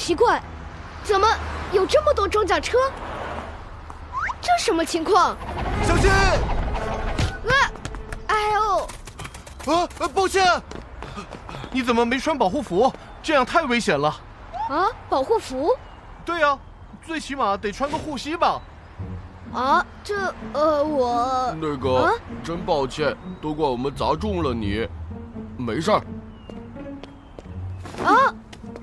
奇怪，怎么有这么多装甲车？这什么情况？ 小心！ 哎呦！ 抱歉，你怎么没穿保护服？这样太危险了。 啊，保护服？ 对呀，最起码得穿个护膝吧。 啊，我…… 那个，真抱歉，都怪我们砸中了你。没事儿。 啊，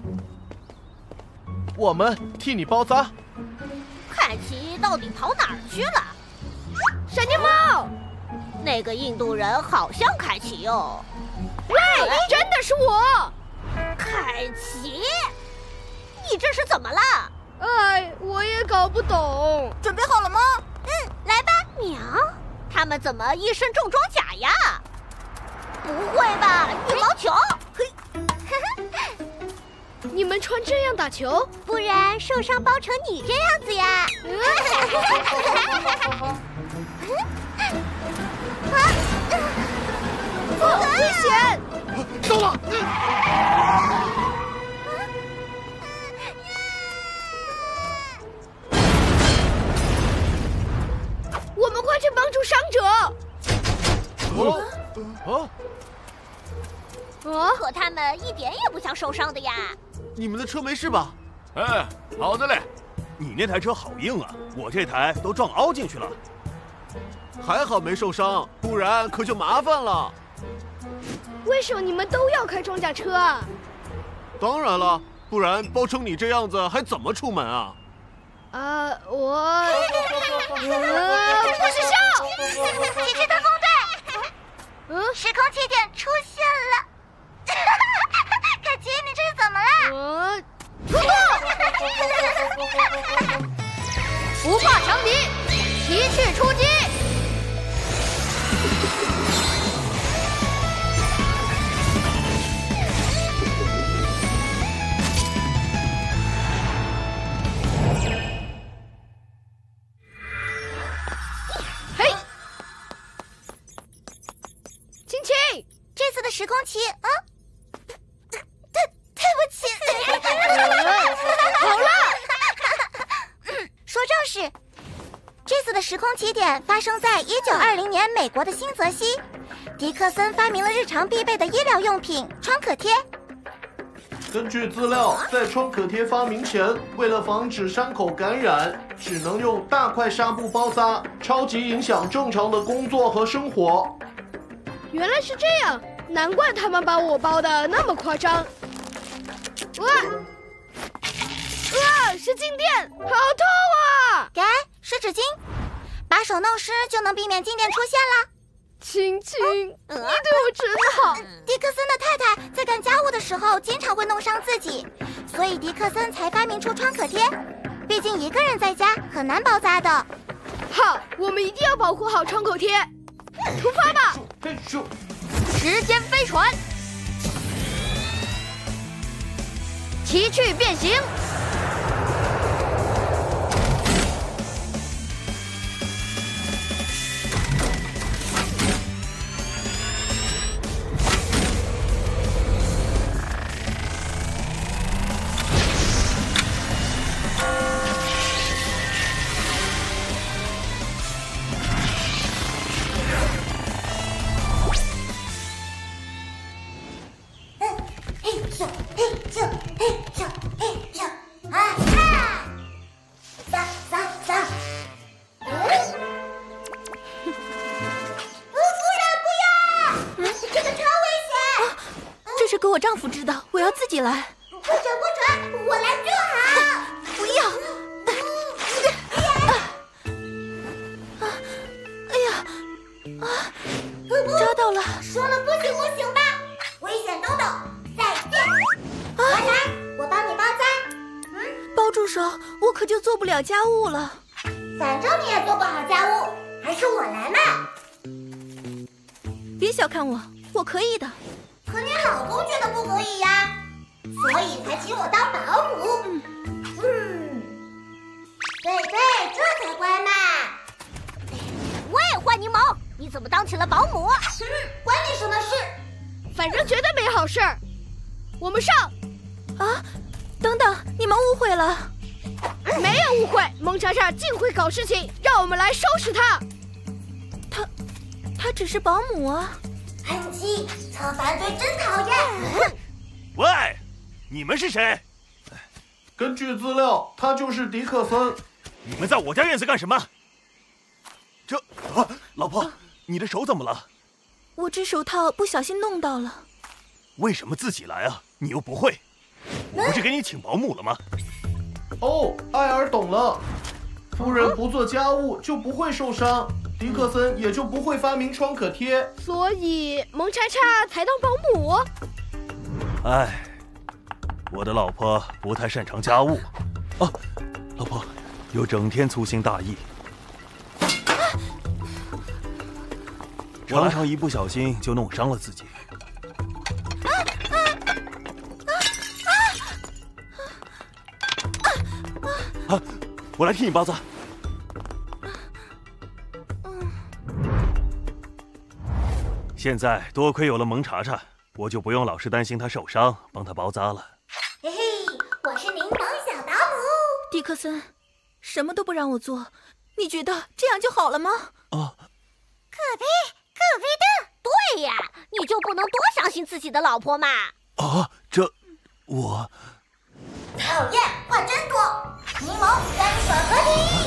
我们替你包扎。 凯奇到底跑哪儿去了？ 闪电猫！ 那个印度人好像凯奇哦。 喂，真的是我！ 凯奇，你这是怎么了？ 哎，我也搞不懂。 准备好了吗？来吧。娘，他们怎么一身重装甲呀？不会吧，羽毛球？嘿， 你们穿这样打球？ 不然受伤包成你这样子呀？ 危险！ 到了！ 我们快去帮助伤者！ 可他们一点也不像受伤的呀。 你们的车没事吧？ 哎，好的嘞。你那台车好硬啊，我这台都撞凹进去了。 还好没受伤，不然可就麻烦了。 为什么你们都要开装甲车啊？ 当然了，不然包成你这样子还怎么出门啊？ 我……不许笑！ 奇迹特工队，时空起点出现了。凯奇，你这是怎么了？ 突破！不怕强敌，奇趣出击！嘿，亲亲， 这次的时空旗对不起。 好了。 说正事，这次的时空起点发生在1920年美国的新泽西。迪克森发明了日常必备的医疗用品创可贴。 根据资料，在创可贴发明前，为了防止伤口感染，只能用大块纱布包扎，超级影响正常的工作和生活。 原来是这样，难怪他们把我包的那么夸张。是静电，好痛啊！ 给，湿纸巾，把手弄湿就能避免静电出现了。 亲亲，你对我真好。 迪克森的太太在干家务的时候经常会弄伤自己，所以迪克森才发明出创可贴。毕竟一个人在家很难包扎的。 好，我们一定要保护好创口贴。出发吧！时间飞船，奇趣变形。 给我丈夫知道，我要自己来。 不准，我来就好。 不要！扎到了。 说了不行不行吧？危险东东，再见。来，我帮你包扎。 包住手，我可就做不了家务了。 反正你也做不好家务，还是我来嘛。 别小看我，我可以的。 可你老公觉得不可以呀，所以才请我当保姆。对，这才乖嘛。喂，坏柠檬，你怎么当起了保姆？关你什么事？ 反正绝对没好事儿。我们上！ 等等，你们误会了。 没有误会，蒙查查尽会搞事情，让我们来收拾他。 他只是保姆啊。 安吉，策反对真讨厌。 喂，你们是谁？ 根据资料，他就是迪克森。 你们在我家院子干什么？老婆，你的手怎么了？ 我织手套不小心弄到了。 为什么自己来啊？你又不会。我不是给你请保姆了吗？ 哦，艾尔懂了。夫人不做家务就不会受伤，迪克森也就不会发明创可贴。 所以蒙查查才当保姆。 哎，我的老婆不太擅长家务。啊，老婆又整天粗心大意，常常一不小心就弄伤了自己。我来替你包扎。现在多亏有了蒙查查，我就不用老是担心他受伤，帮他包扎了。 嘿嘿，我是柠檬小保姆。 迪克森，什么都不让我做，你觉得这样就好了吗？ 可比的。对呀，你就不能多相信自己的老婆嘛？ 我讨厌，话真多。柠檬干爽合体。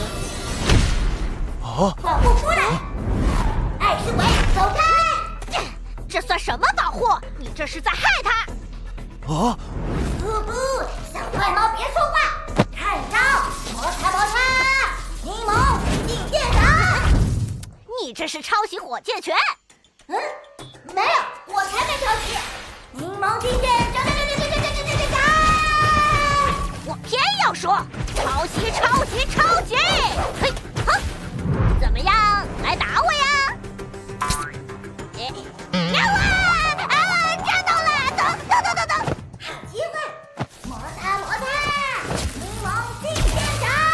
保护出来！爱吃鬼，走开！这算什么保护？你这是在害他！不，小坏猫别说话，看招！摩擦！柠檬进店长！你这是抄袭火箭拳？没有，我才没抄袭！柠檬进店长！我偏要说抄袭！嘿，怎么样？来打我呀！战斗了！等！好机会！摩擦！柠檬进店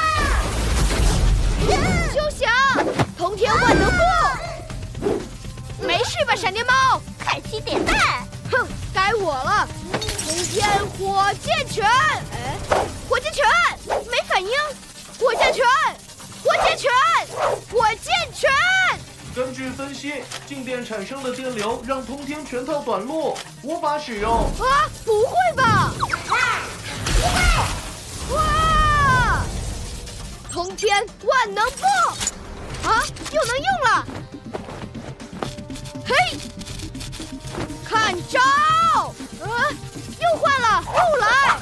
长！ 休想！通天万能步！没事吧，闪电猫？ 开启点弹！ 哼，该我了！通天火箭拳！火箭拳没反应！火箭拳！ 根据分析，静电产生的电流让通天拳套短路，无法使用。 啊，不会吧！哇！通天万能步！啊，又能用了！嘿，看招！又换了，又来！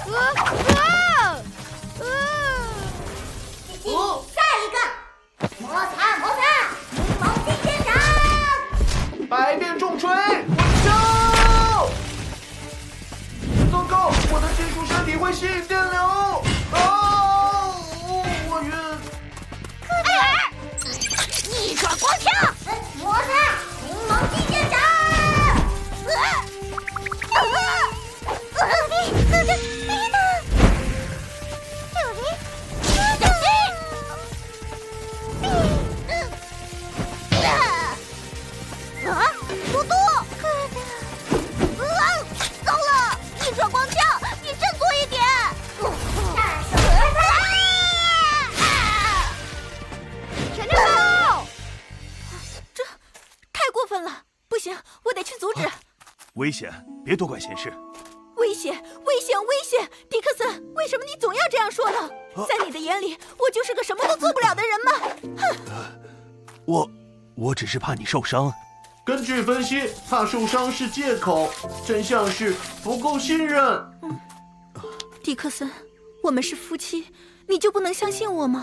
下一个，摩擦！柠檬进店长！ 百变重锤，我敲！糟糕，我的金属身体会吸引电流！我晕！ 逆转光枪！摩擦！柠檬进店长！嘟嘟！糟了！逆转光枪，你振作一点！大手闪电猫！ 这太过分了，不行，我得去阻止。 危险，别多管闲事。 危险！迪克森，为什么你总要这样说呢？在你的眼里，我就是个什么都做不了的人吗？ 哼！我只是怕你受伤。 根据分析，怕受伤是借口，真相是不够信任。 迪克森，我们是夫妻，你就不能相信我吗？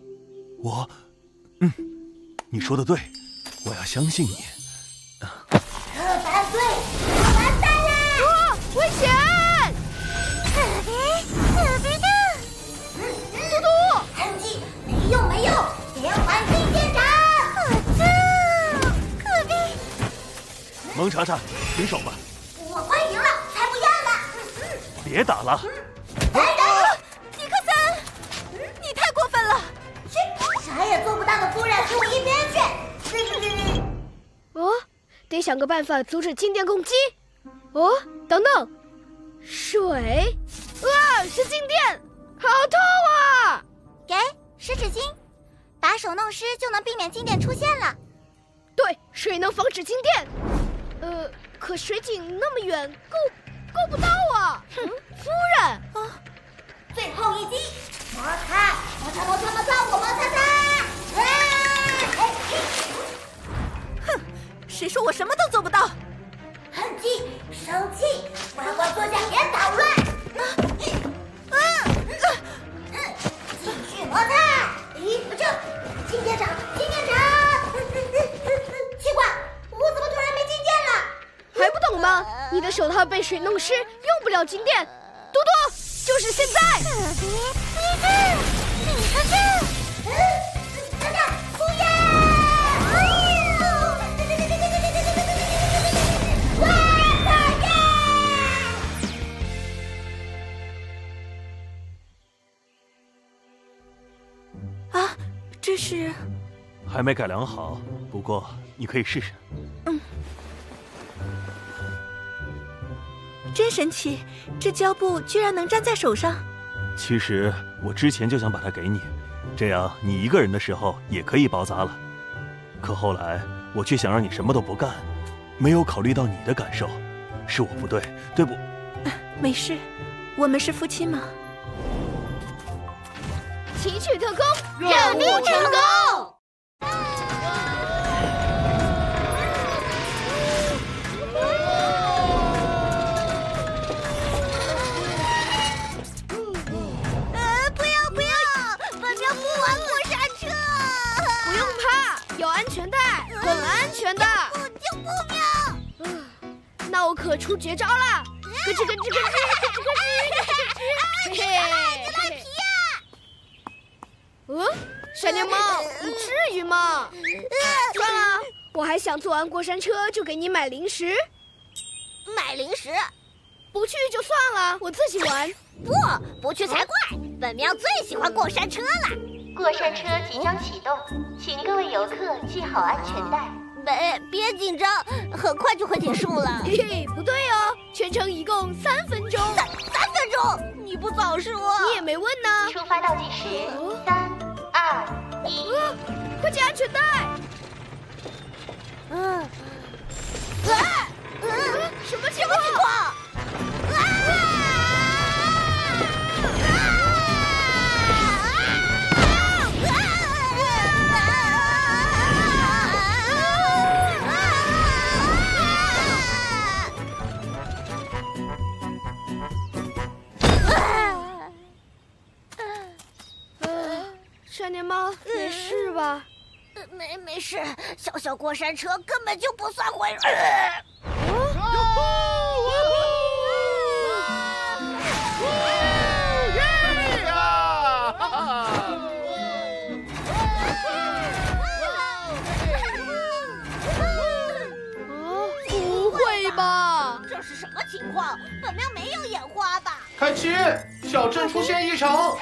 你说的对，我要相信你。 反对，完蛋了！ 危险！ 可别的！ 嘟嘟！ 安吉，没用，连环进店长！可别！ 蒙查查，停手吧！ 我快赢了，才不要呢！ 别打了！ 迪克森，你太过分了！ 啥也做不到的夫人，给我一边去！ 得想个办法阻止静电攻击。等等，水。 是静电，好痛啊！ 给湿纸巾，把手弄湿就能避免静电出现了。 对，水能防止静电。可水井那么远，够不到啊！夫人啊， 最后一击，摩擦，我摩擦它！ 哼，谁说我什么都做不到？ 恨气，生气，乖乖坐下，别捣乱。继续摩擦。静电场，奇怪，我怎么突然没静电了？ 还不懂吗？你的手套被水弄湿，用不了静电。多多，就是现在！ 出现！ 啊，这是…… 还没改良好，不过你可以试试。 真神奇，这胶布居然能粘在手上。 其实我之前就想把它给你，这样你一个人的时候也可以包扎了。可后来我却想让你什么都不干，没有考虑到你的感受，是我不对，对不？ 没事，我们是夫妻嘛。 奇趣特工， 任务成功！不要！本喵不玩过山车。 不用怕，有安全带，很安全的。 就不喵！ 那我可出绝招了！咯吱咯吱咯吱咯吱咯吱，嘿嘿！闪电猫，你至于吗？算了，我还想坐完过山车就给你买零食。 买零食？ 不去就算了，我自己玩。 不去才怪！本喵最喜欢过山车了。 过山车即将启动，请各位游客系好安全带。 别紧张，很快就会结束了。 嘿嘿，不对哦，全程一共3分钟。 3分钟？你不早说！ 你也没问呢。 出发倒计时，3、2、1， 快系安全带！什么情况？闪电猫，没事吧？ 没事，小过山车根本就不算回事。 不会吧？ 这是什么情况？本喵没有眼花吧？ 凯奇，小镇出现异常。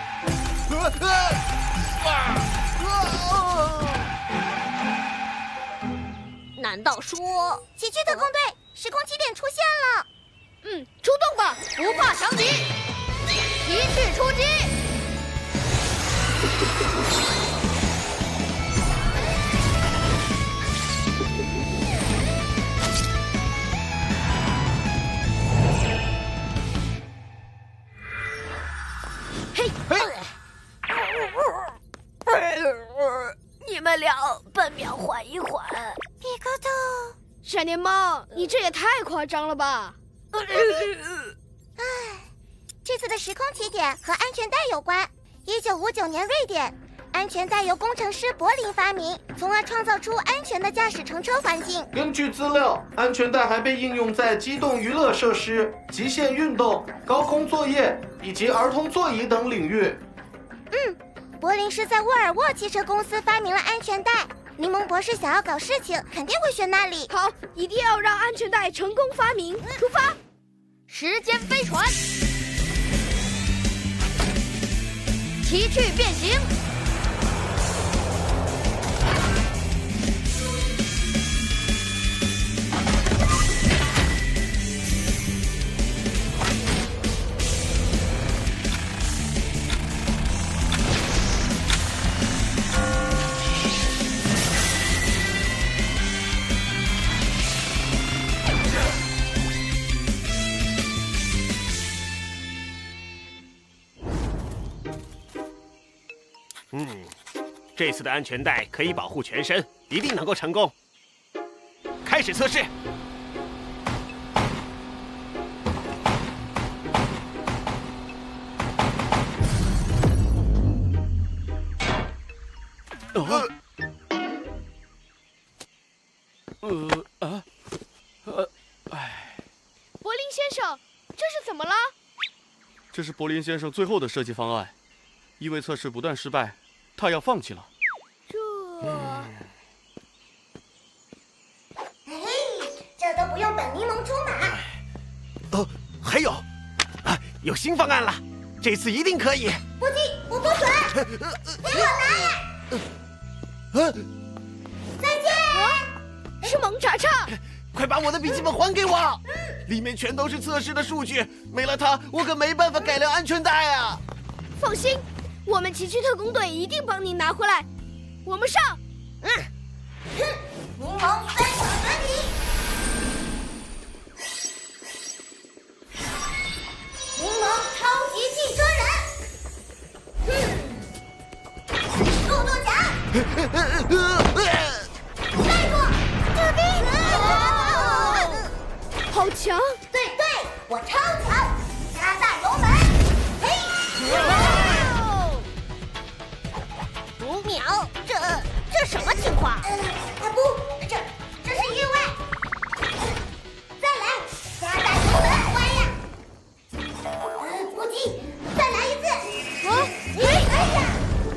难道说奇趣特工队时空起点出现了？ 出动吧，不怕强敌，奇趣出击！ 你们俩，本喵缓一缓。皮克特， 闪电猫，你这也太夸张了吧！ 这次的时空起点和安全带有关。1959年，瑞典，安全带由工程师柏林发明，从而创造出安全的驾驶乘车环境。 根据资料，安全带还被应用在机动娱乐设施、极限运动、高空作业以及儿童座椅等领域。 柏林是在沃尔沃汽车公司发明了安全带。柠檬博士想要搞事情，肯定会选那里。 好，一定要让安全带成功发明。出发！时间飞船，奇趣变形。 这次的安全带可以保护全身，一定能够成功。开始测试。 柏林先生，这是怎么了？ 这是柏林先生最后的设计方案，因为测试不断失败，他要放弃了。 这都不用本柠檬出马。 还有，有新方案了，这次一定可以。 不急，我不准，给我来！再见。 是蒙查查， 快把我的笔记本还给我！里面全都是测试的数据，没了它，我可没办法改良安全带啊！ 放心，我们奇趣特工队一定帮你拿回来。我们上！ 柠檬3场转体，柠檬超级汽车人，速度奖，带过，这边， 好强！ 对，我超强，加大油门，嘿，5秒，这什么情况？不，这是意外。再来，加大油门，歪呀！不急，再来一次。哎呀！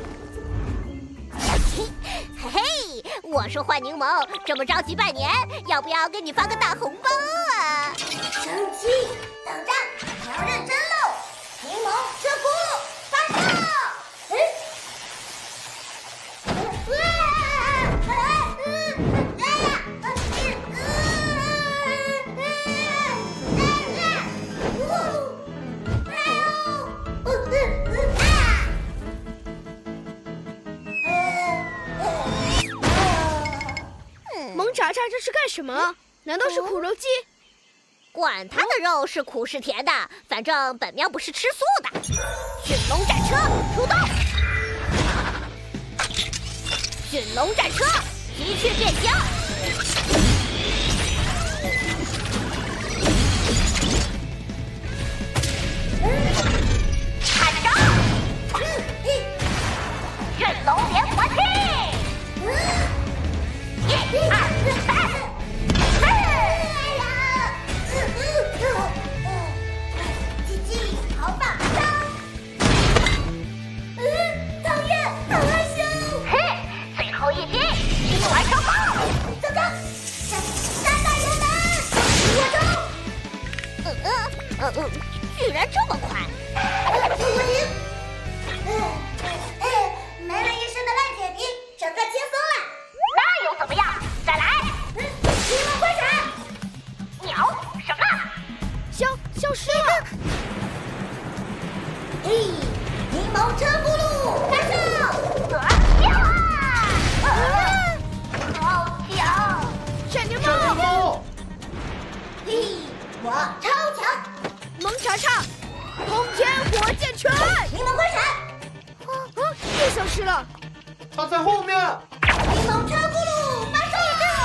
嘿嘿，我说坏柠檬，这么着急拜年，要不要给你发个大红包啊？生气，等着，你要认真喽！柠檬车轱辘发射！ 蒙查查，这是干什么？难道是苦肉计？ 管他的肉是苦是甜的，反正本喵不是吃素的。驯龙战车出动！驯龙战车急剧变形！看招！驯龙连环踢！1、2、3。鸡鸡好棒棒！唐月好害羞！最后一击，力完成功！走着，加大油门！我中！居然这么快！我赢！没了一身的烂铁皮，整个轻松了。那又怎么样？再来！柠檬快闪！鸟什么？ 消失了！ 嘿，柠檬车轱辘发射！好强！ 闪电闪电豹！ 豹！ 嘿，我超强！ 蒙查查，通天火箭拳！ 柠檬快闪！ 又消失了。 他在后面。 柠檬车轱辘发射！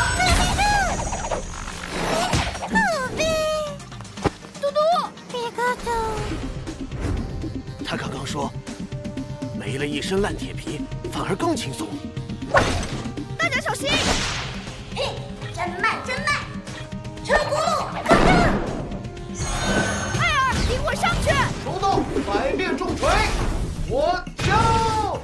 嘟嘟， 皮卡丘。 他刚刚说，没了一身烂铁皮，反而更轻松。 大家小心！ 嘿，真慢！车轱辘发射！ 艾尔，灵活上去！ 收到，百变重锤，我敲！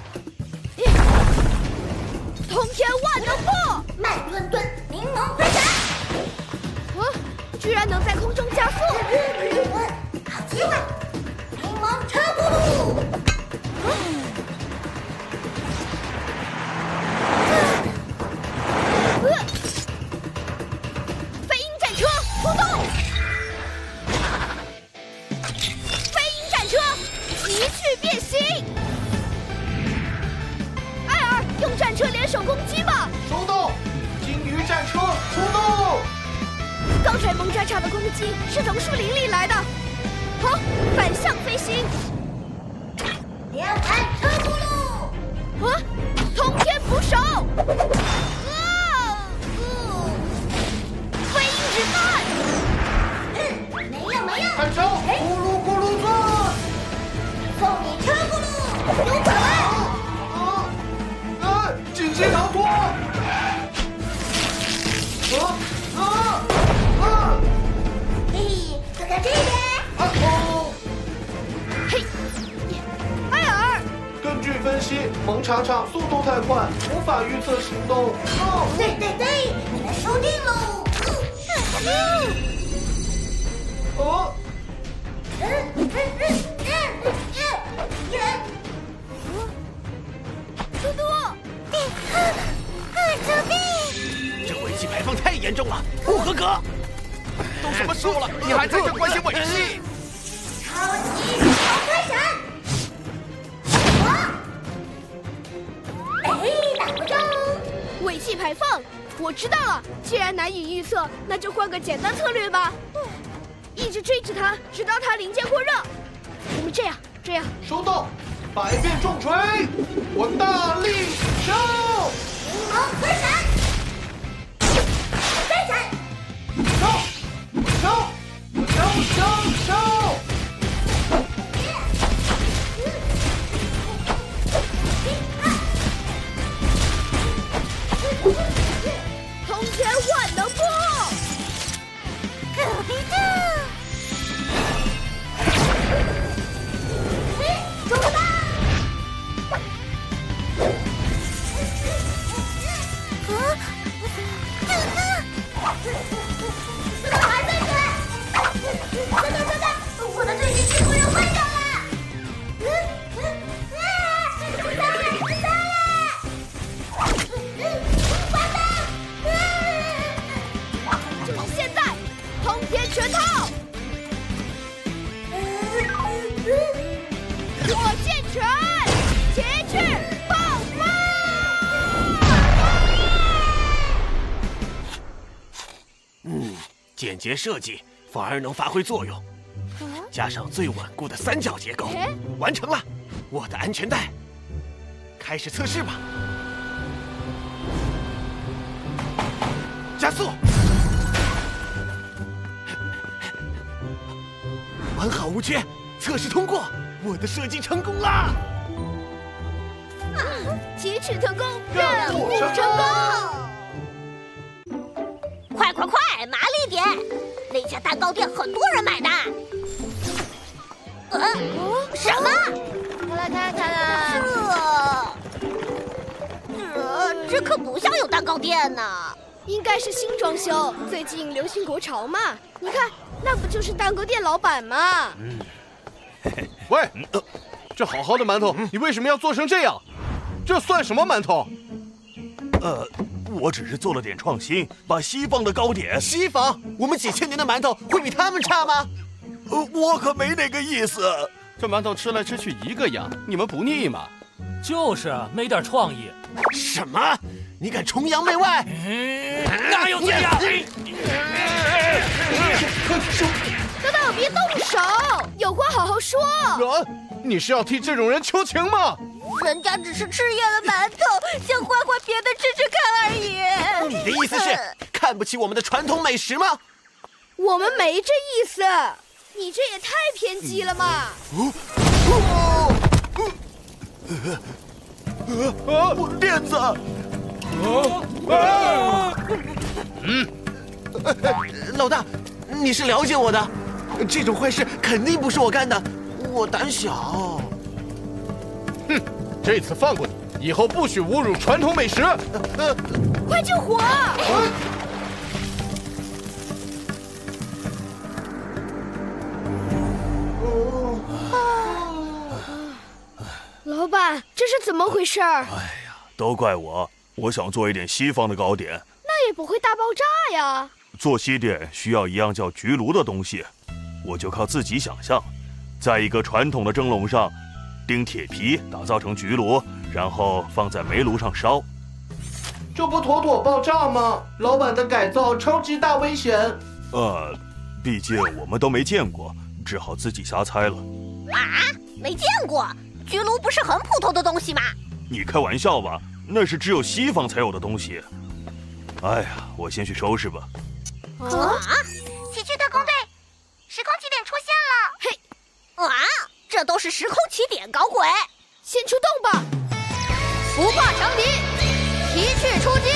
通天万能步！ 慢吞吞，柠檬快闪！ 居然能在空中加速！ 好机会！柠檬车轱辘！ 飞鹰战车出动！飞鹰战车急剧变形！艾尔，用战车联手攻击吧！ 收到，金鱼战车出动！ 刚才蒙查查的攻击是从树林里来的。好，反向飞行。 连环车轱辘！ 通天扶手。飞鹰子弹。 没有。 看招，咕噜咕噜钻。 送你车咕噜，有转弯。 紧急逃脱！ 嘿嘿，看看这边。 嘿，艾尔， 根据分析，蒙查查速度太快，无法预测行动。 对，你们输定喽。 嘟嘟， 作弊！ 这尾气排放太严重了，不合格！都什么时候了，你还在这关心尾气？ 超级小快闪！打不中！ 尾气排放，我知道了。既然难以预测，那就换个简单策略吧。一直追着它，直到它零件过热。我们这样。 收到，百变重锤，我大力烧！ 柠檬回闪！再闪！ 烧！ 通天万能波！ 可比的！中了！怎么还在转？我的最近机会要坏掉了！ 就是现在，通天拳套！火箭拳，骑士爆发！ 简洁设计反而能发挥作用，加上最稳固的三角结构，完成了！我的安全带，开始测试吧！加速！完好无缺，测试通过，我的设计成功啦！ 奇耻特工， 任务成功！ 快，麻利点！那家蛋糕店很多人买单。什么？这可不像有蛋糕店呢。 应该是新装修，最近流行国潮嘛。你看，那不就是蛋糕店老板吗？ 喂，这好好的馒头，你为什么要做成这样？这算什么馒头？ 我只是做了点创新，把西方的糕点。 西方？我们几千年的馒头会比他们差吗？ 我可没那个意思。 这馒头吃来吃去一个样，你们不腻吗？ 就是没点创意。 什么？你敢崇洋媚外？ 哪有这样？ 等，别动手，有话好好说。 你是要替这种人求情吗？ 人家只是吃厌了馒头，想换别的吃吃看而已。 你的意思是看不起我们的传统美食吗？ 我们没这意思，你这也太偏激了嘛！ 链子！ 老大，你是了解我的，这种坏事肯定不是我干的，我胆小。 哼，这次放过你，以后不许侮辱传统美食。 快救火！老板，这是怎么回事？ 哎呀，都怪我，我想做一点西方的糕点， 那也不会大爆炸呀。 做西点需要一样叫焗炉的东西，我就靠自己想象，在一个传统的蒸笼上钉铁皮，打造成焗炉，然后放在煤炉上烧。 这不妥妥爆炸吗？老板的改造超级大危险。 毕竟我们都没见过，只好自己瞎猜了。 啊，没见过？焗炉不是很普通的东西吗？ 你开玩笑吧？ 那是只有西方才有的东西。哎呀，我先去收拾吧。 奇趣特工队，时空起点出现了！嘿，这都是时空起点，搞鬼！ 先出动吧！ 不怕强敌，奇趣出击！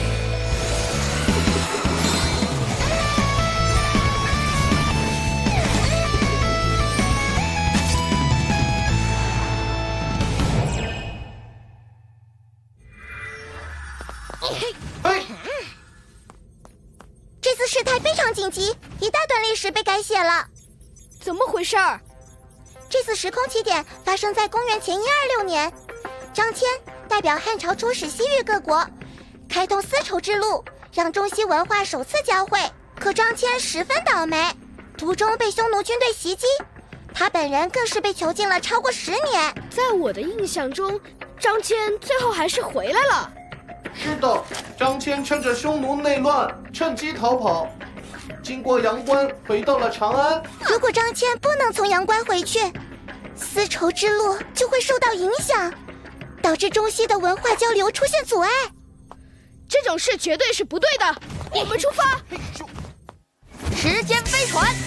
这次事态非常紧急，一大段历史被改写了。 怎么回事儿？ 这次时空起点发生在公元前126年，张骞代表汉朝出使西域各国，开通丝绸之路，让中西文化首次交汇。可张骞十分倒霉，途中被匈奴军队袭击，他本人更是被囚禁了超过10年。 在我的印象中，张骞最后还是回来了。 是的，张骞趁着匈奴内乱，趁机逃跑，经过阳关，回到了长安。 如果张骞不能从阳关回去，丝绸之路就会受到影响，导致中西的文化交流出现阻碍。 这种事绝对是不对的。我们出发！ 时间飞船，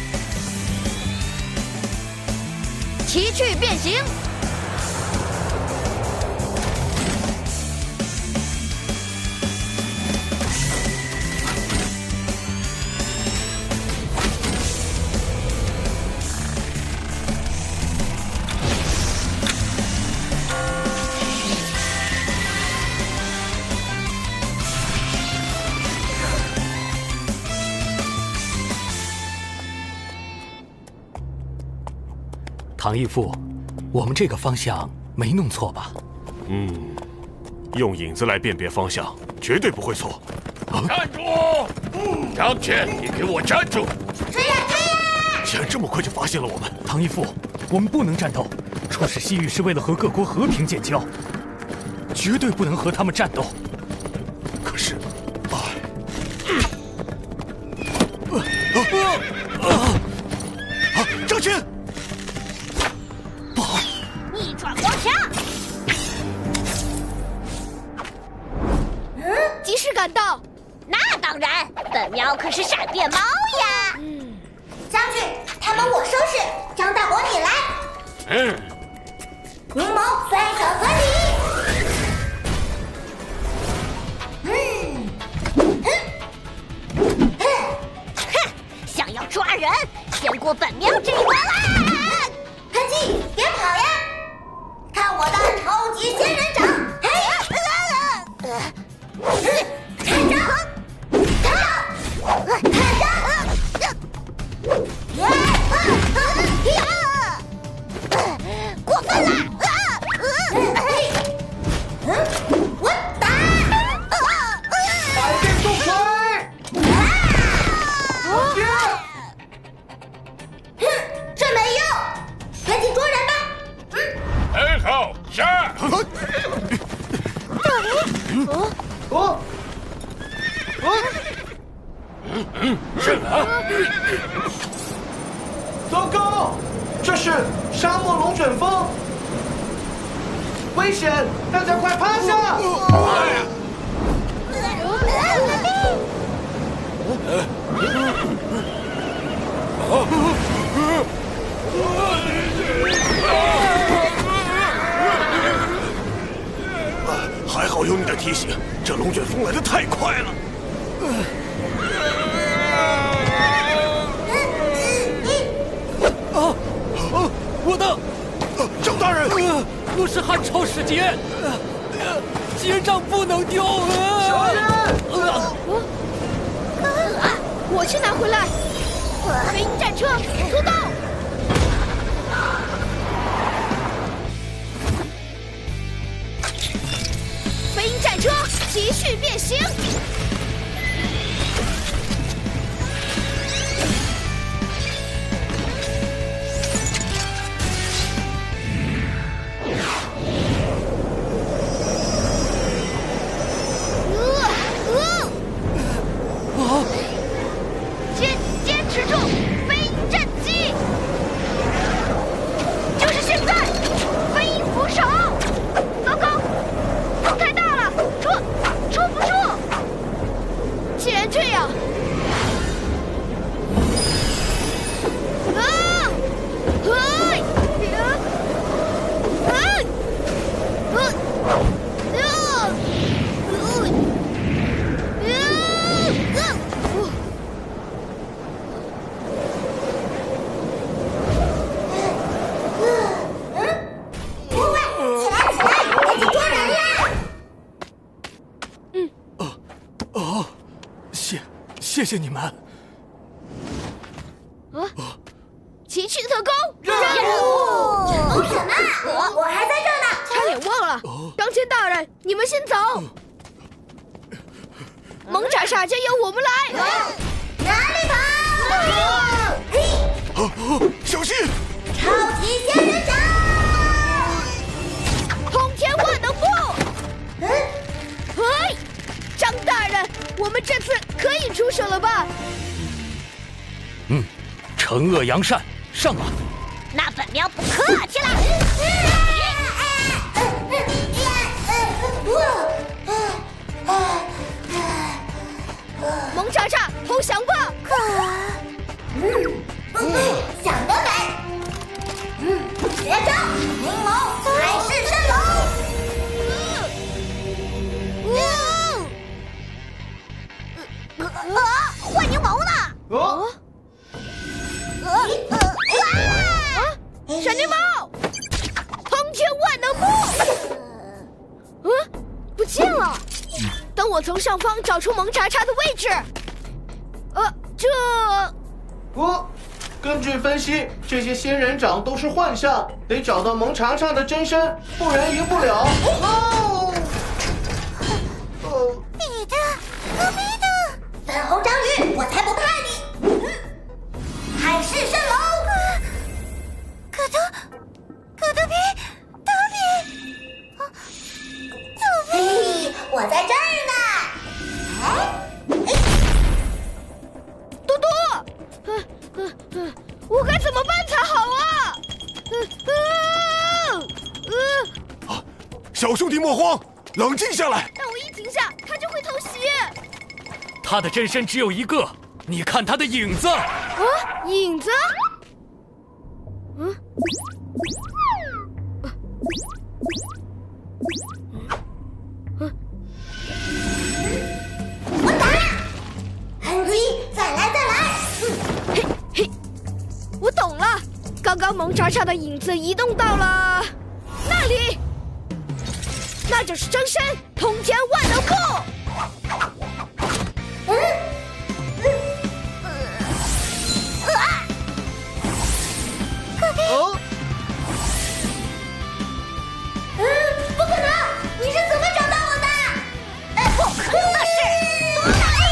奇趣变形。 唐义父，我们这个方向没弄错吧？ 用影子来辨别方向，绝对不会错。 站住！张骞，你给我站住！ 追呀追呀！ 竟然这么快就发现了我们！ 唐义父，我们不能战斗。出使西域是为了和各国和平建交，绝对不能和他们战斗。 可是，张骞！ 逆转光墙！ 及时赶到。 那当然，本喵可是闪电猫呀！将军，他们我收拾，张大伯你来。阴谋随手合理。想要抓人，先过本喵这一关啦！喷嚏，别跑呀！看我的超级仙人掌！看着，过分了！我打！ 百变重锤！ 这没用，赶紧捉人吧！ 很好，杀！是啊！ 糟糕，这是沙漠龙卷风，危险！大家快趴下！ 还好有你的提醒，这龙卷风来得太快了。 我的张大人， 我是汉朝使节，节杖不能丢啊！ 我去拿回来。飞鹰战车出动！飞鹰战车奇趣变形！ 坚持住！飞鹰战机，就是现在！飞鹰扶手！糟糕，风太大！ 谢你们。 奇趣特工任务什么？我还在这呢， 差点忘了。钢铁大人，你们先走。蒙查查就由我们来。 哪里跑？ 小心！ 超级仙人掌！ 通天万能步！张大人，我们这次可以出手了吧？ 惩恶扬善，上吧！ 那本喵不客气了。 蒙查查，投降吧！ 想得美！绝招柠檬海市蜃楼！换柠檬呢？ 闪电猫，通天万能步！不见了。等我从上方找出蒙查查的位置。 根据分析，这些仙人掌都是幻象，得找到蒙查查的真身，不然赢不了。 你的，阿弥的，粉红章鱼，我才不怕你！海市蜃楼！可多比，左比，我在这儿呢。 嘟嘟，我该怎么办才好啊？ 小兄弟莫慌，冷静下来。 但我一停下，他就会偷袭。 他的真身只有一个，你看他的影子。 影子？ 我打！痕迹，再来！ 我懂了，刚刚蒙查查的影子移动到了那里，那就是真身通天万能步。 不可能！你是怎么找到我的？不可能的事！多大呀！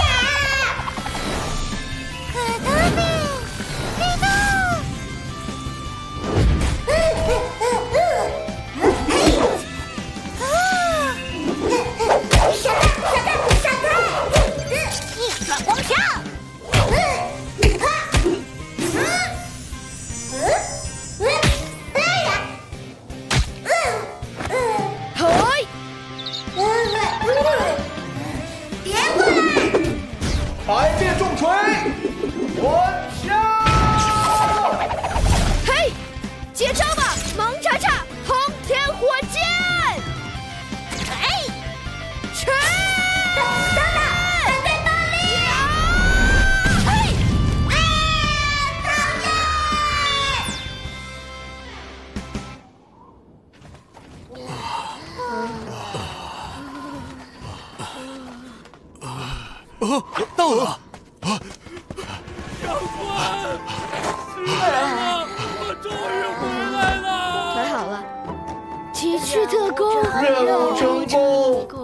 可多比，黑洞！闪开！逆转光枪！别过来！ 百变重锤，我敲！ 嘿，接招吧，蒙查查，通天火箭！去！ 等等，反对暴力！ 到了！ 长官，是我，我终于回来了！ 太好了，奇趣特工任务成功。